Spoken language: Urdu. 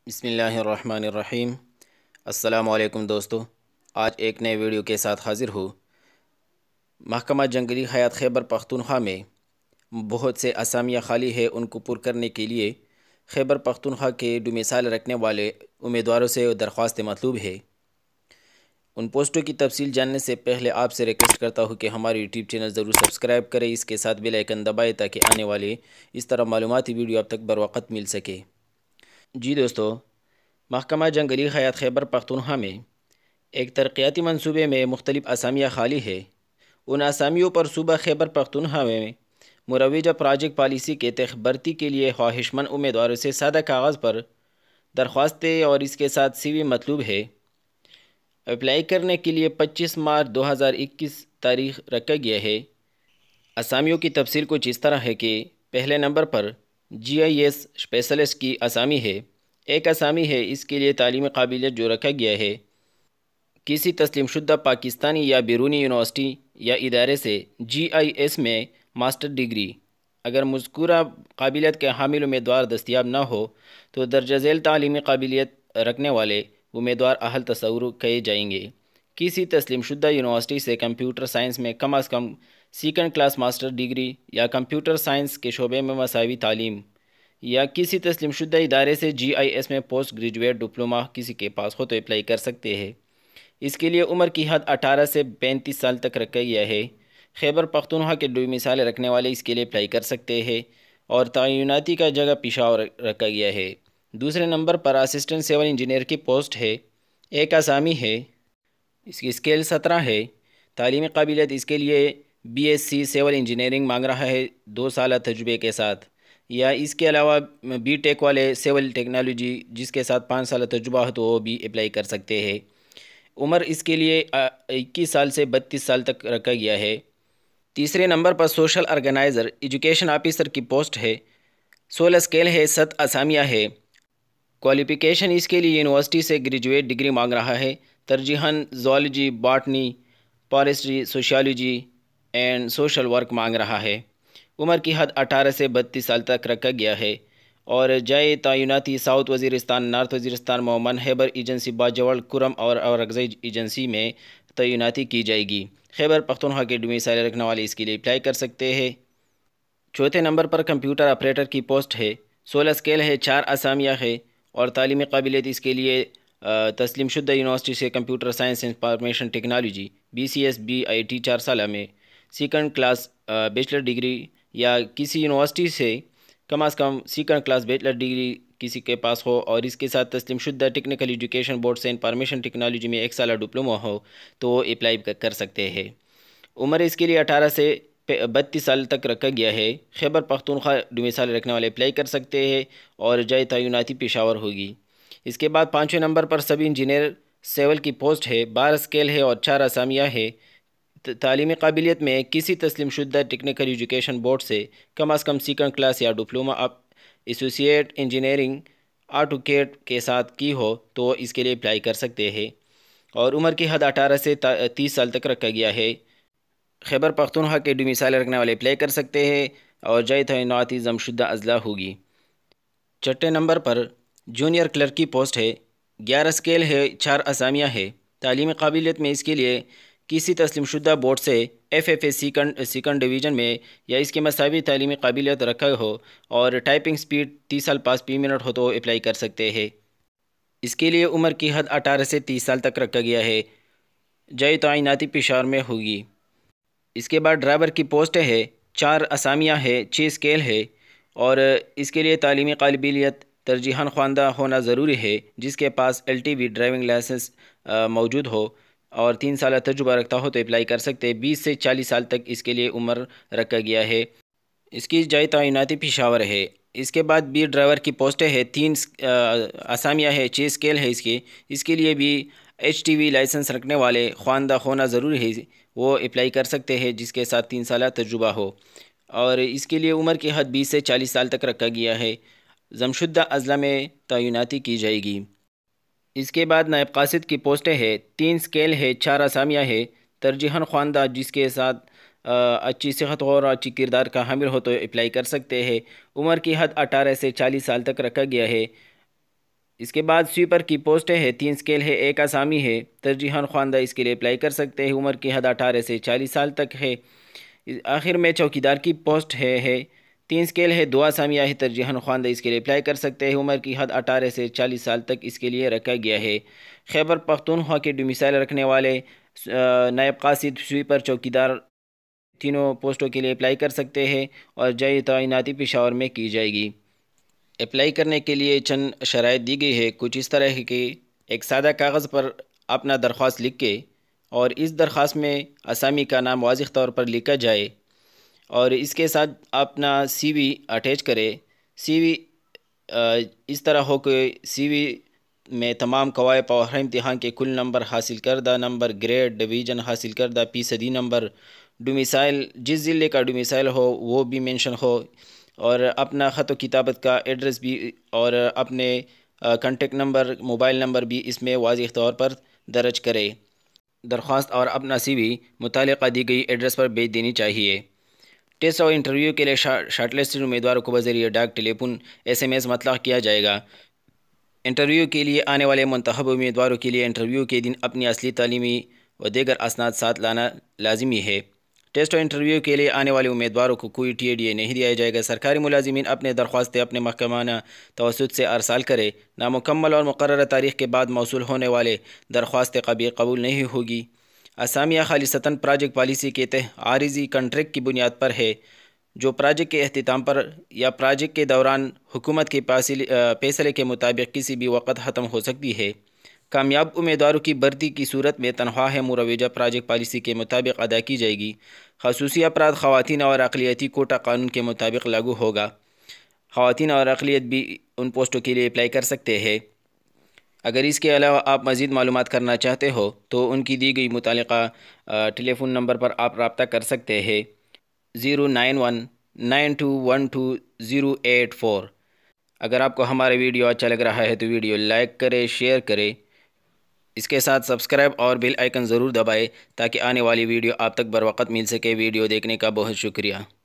بسم اللہ الرحمن الرحیم۔ السلام علیکم دوستو، آج ایک نئے ویڈیو کے ساتھ حاضر ہوں۔ محکمہ جنگلی حیات خیبر پختونخوا میں بہت سے اسامیاں خالی ہے، ان کو پر کرنے کے لیے خیبر پختونخوا کے ڈومیسائل رکھنے والے امیدواروں سے درخواست مطلوب ہے۔ ان پوسٹوں کی تفصیل جاننے سے پہلے آپ سے ریکویسٹ کرتا ہوں کہ ہمارے یوٹیوب چینل ضرور سبسکرائب کریں، اس کے ساتھ بیل آئیکن دبائیں تاکہ آنے والے اس طرح معلوماتی ویڈیو آپ تک بروقت مل سکے۔ جی دوستو، محکمہ جنگلی حیات خیبر پختونخوا میں ایک ترقیاتی منصوبے میں مختلف اسامیاں خالی ہے۔ ان اسامیوں پر صوبہ خیبر پختونخوا میں مروجہ پروجیکٹ پالیسی کے تحت بھرتی کے لیے خواہش مند امیدواروں سے سادہ کاغذ پر درخواستیں اور اس کے ساتھ سی وی مطلوب ہے۔ اپلائی کرنے کے لیے 25 مارچ 2021 تاریخ رکھا گیا ہے۔ اسامیوں کی تفصیل کچھ اس طرح ہے کہ پہلے نمبر پر جی آئی ایس اسپیشلسٹ کی اسامی ہے۔ ایک اسامی ہے، اس کے لیے تعلیمی قابلیت جو رکھا گیا ہے کسی تسلیم شدہ پاکستانی یا بیرونی یونیورسٹی یا ادارے سے جی آئی ایس میں ماسٹر ڈگری۔ اگر مذکورہ قابلیت کے حامل امیدوار دستیاب نہ ہو تو درجہ ذیل تعلیمی قابلیت رکھنے والے امیدوار اہل تصور کیے جائیں گے۔ کسی تسلیم شدہ یونیورسٹی سے کمپیوٹر سائنس میں کم از کم سیکنڈ کلاس ماسٹر ڈگری یا کمپیوٹر سائنس کے شعبے میں مساوی تعلیم، یا کسی تسلیم شدہ ادارے سے جی آئی ایس میں پوسٹ گریجویٹ ڈپلومہ کسی کے پاس ہو تو اپلائی کر سکتے ہیں۔ اس کے لیے عمر کی حد 18 سے 35 سال تک رکھا گیا ہے۔ خیبر پختونخوا کے ڈومیسائل رکھنے والے اس کے لیے اپلائی کر سکتے ہیں، اور تعیناتی کا جگہ پشاور رکھا گیا ہے۔ دوسرے نمبر پر اسسٹنٹ سول انجینئر کی پوسٹ ہے۔ ایک اسامی ہے، اس کی اسکیل 17 ہے۔ تعلیمی قابلیت اس کے لیے B S C civil engineering مانگ رہا ہے 2 سالہ تجربے کے ساتھ، یا اس کے علاوہ بی ٹیک والے سول ٹیکنالوجی جس کے ساتھ 5 سالہ تجربہ ہو تو وہ بھی اپلائی کر سکتے ہیں۔ عمر اس کے لیے 21 سال سے 32 سال تک رکھا گیا ہے۔ تیسرے نمبر پر سوشل آرگنائزر ایجوکیشن آفیسر کی پوسٹ ہے۔ 16 اسکیل ہے، 7 اسامیاں ہے۔ کوالیفیکیشن اس کے لیے یونیورسٹی سے گریجویٹ ڈگری مانگ رہا ہے، ترجیحاً zoology, botany, forestry, sociology and social work مانگ رہا ہے۔ عمر کی حد 18 سے 32 سال تک رکھا گیا ہے، اور جائے تعیناتی ساؤتھ وزیرستان، نارتھ وزیرستان، مومن خیبر ایجنسی، باجوڑ، کرم اور اورگزئی ایجنسی میں تعیناتی کی جائے گی۔ خیبر پختونخوا کے ڈومیسائل رکھنے والے اس کے لیے اپلائی کر سکتے ہیں۔ چوتھے نمبر پر کمپیوٹر آپریٹر کی پوسٹ ہے۔ 16 اسکیل ہے، 4 اسامیاں ہے، اور تعلیمی قابلیت اس کے لیے تسلیم شدہ یونیورسٹی سے computer science information technology B C S B I T 4 سالہ میں سیکنڈ کلاس بیچلر ڈگری، یا کسی یونیورسٹی سے کم از کم سیکنڈ کلاس بیچلر ڈگری کسی کے پاس ہو، اور اس کے ساتھ تسلیم شدہ ٹیکنیکل ایجوکیشن بورڈ سے انفارمیشن ٹیکنالوجی میں 1 سالہ ڈپلومہ ہو تو وہ اپلائی کر سکتے ہیں۔ عمر اس کے لیے 18 سے 32 سال تک رکھا گیا ہے۔ خیبر پختونخوا ڈومیسائل رکھنے والے اپلائی کر سکتے ہیں، اور جائے تعیناتی پشاور ہوگی۔ اس کے بعد 5ویں نمبر پر سب انجینئر سیول کی پوسٹ ہے۔ 12 اسکیل ہے اور 4 اسامیاں ہے۔ تعلیمی قابلیت میں کسی تسلیم شدہ ٹیکنیکل ایجوکیشن بورڈ سے کم از کم سیکنڈ کلاس یا diploma of associate engineering AutoCAD کے ساتھ کی ہو تو اس کے لیے اپلائی کر سکتے ہیں، اور عمر کی حد 18 سے 30 سال تک رکھا گیا ہے۔ خیبر پختونخوا کے ڈومیسائل رکھنے والے اپلائی کر سکتے ہیں، اور جائے تعیناتی ضم شدہ اضلاع ہوگی۔ چھٹے نمبر پر جونیئر کلرک کی پوسٹ ہے۔ 11 اسکیل ہے، 4 اسامیاں ہے۔ تعلیمی قابلیت میں اس کے لیے کسی تسلیم شدہ بورڈ سے F F A second division میں یا اس کے مساوی تعلیمی قابلیت رکھا ہو، اور ٹائپنگ سپیڈ 30 الفاظ فی منٹ ہو تو اپلائی کر سکتے ہیں۔ اس کے لیے عمر کی حد 18 سے 30 سال تک رکھا گیا ہے، جائے تعیناتی پشاور میں ہوگی۔ اس کے بعد ڈرائیور کی پوسٹ ہے۔ 4 اسامیاں ہے، 6 اسکیل ہے، اور اس کے لیے تعلیمی قابلیت ترجیحاً خواندہ ہونا ضروری ہے، جس کے پاس L T V driving license موجود ہو اور 3 سالہ تجربہ رکھتا ہو تو اپلائی کر سکتے ہیں۔ 20 سے 40 سال تک اس کے لیے عمر رکھا گیا ہے۔ اس کی جائے تعیناتی پشاور ہے۔ اس کے بعد بی ڈرائیور کی پوسٹیں ہے۔ 3 اسامیاں ہے، 6 اسکیل ہے اس کے لیے بھی ایچ ٹی وی لائسنس رکھنے والے خواندہ ہونا ضروری ہے، وہ اپلائی کر سکتے ہیں جس کے ساتھ 3 سالہ تجربہ ہو، اور اس کے لیے عمر کی حد 20 سے 40 سال تک رکھا گیا ہے۔ ضم شدہ اضلاع میں تعیناتی کی جائے گی۔ اس کے بعد نائب قاصد کی پوسٹیں ہے۔ 3 اسکیل ہے، 4 اسامیاں ہے، ترجیحاً خواندہ جس کے ساتھ اچھی صحت اور اچھی کردار کا حامل ہو تو اپلائی کر سکتے ہیں۔ عمر کی حد 18 سے 40 سال تک رکھا گیا ہے۔ اس کے بعد سویپر کی پوسٹیں ہیں، 3 اسکیل ہے، 1 آسامی ہے، ترجیحاً خواندہ اس کے لیے اپلائی کر سکتے ہیں، عمر کی حد 18 سے 40 سال تک ہے۔ آخر میں چوکیدار کی پوسٹ ہے 3 اسکیل ہے، 2 آسامیاں ہے، ترجیحاً خواندہ اس کے لیے اپلائی کر سکتے ہیں، عمر کی حد 18 سے 40 سال تک اس کے لیے رکھا گیا ہے۔ خیبر پختونخوا کے ڈومیسائل رکھنے والے نائب قاصد، سویپر، چوکیدار تینوں پوسٹوں کے لیے اپلائی کر سکتے ہیں اور جائے تعیناتی پشاور میں کی جائے گی۔ اپلائی کرنے کے لیے چند شرائط دی گئی ہے، کچھ اس طرح ہے کہ ایک سادہ کاغذ پر اپنا درخواست لکھ کے اور اس درخواست میں اسامی کا نام واضح طور پر لکھا جائے اور اس کے ساتھ اپنا سی وی اٹیچ کرے۔ سی وی اس طرح ہو کہ سی وی میں تمام قواعد اور امتحان کے کل نمبر، حاصل کردہ نمبر، گریڈ، ڈویژن، حاصل کردہ فیصدی نمبر، ڈومیسائل جس ضلع کا ڈومیسائل ہو وہ بھی مینشن ہو، اور اپنا خط و کتابت کا ایڈریس بھی اور اپنے کانٹیکٹ نمبر، موبائل نمبر بھی اس میں واضح طور پر درج کرے۔ درخواست اور اپنا سی وی متعلقہ دی گئی ایڈریس پر بھیج دینی چاہیے۔ ٹیسٹ اور انٹرویو کے لیے شارٹ لسٹڈ امیدواروں کو بذریعہ ڈاک، ٹیلی فون، SMS مطلع کیا جائے گا۔ انٹرویو کے لیے آنے والے منتخب امیدواروں کے لیے انٹرویو کے دن اپنی اصلی تعلیمی و دیگر اسناد ساتھ لانا لازمی ہے۔ ٹیسٹ اور انٹرویو کے لیے آنے والے امیدواروں کو کوئی TDA نہیں دیا جائے گا۔ سرکاری ملازمین اپنے درخواستیں اپنے محکمانہ توسط سے ارسال کرے۔ نامکمل اور مقررہ تاریخ کے بعد موصول ہونے والے درخواستیں قبول نہیں ہوگی۔ اسامیہ خالصتاً پروجیکٹ پالیسی کے تحت عارضی کنٹریکٹ کی بنیاد پر ہے، جو پروجیکٹ کے اختتام پر یا پروجیکٹ کے دوران حکومت کے فیصلے کے مطابق کسی بھی وقت ختم ہو سکتی ہے۔ کامیاب امیدواروں کی بھرتی کی صورت میں تنخواہ مروجہ پروجیکٹ پالیسی کے مطابق ادا کی جائے گی۔ خصوصی افراد، خواتین اور اقلیتی کوٹا قانون کے مطابق لاگو ہوگا۔ خواتین اور اقلیت بھی ان پوسٹوں کے لیے اپلائی کر سکتے ہیں۔ اگر اس کے علاوہ آپ مزید معلومات کرنا چاہتے ہو تو ان کی دی گئی متعلقہ ٹیلی فون نمبر پر آپ رابطہ کر سکتے ہیں، 09192120884۔ اگر آپ کو ہمارا ویڈیو اچھا لگ رہا ہے تو ویڈیو لائک کرے، شیئر کرے، اس کے ساتھ سبسکرائب اور بیل آئیکن ضرور دبائے تاکہ آنے والی ویڈیو آپ تک بروقت مل سکے۔ ویڈیو دیکھنے کا بہت شکریہ۔